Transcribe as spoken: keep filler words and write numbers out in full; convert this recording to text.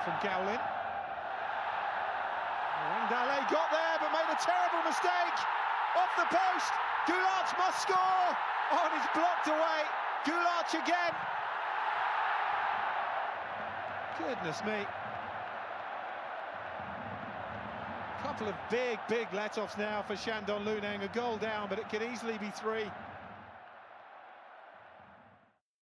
from Gowlin. Dale got there but made a terrible mistake. Off the post. Goulaerts must score. Oh, and it's blocked away. Goulaerts again. Goodness me. Couple of big, big let-offs now for Shandong Luneng. A goal down, but it could easily be three.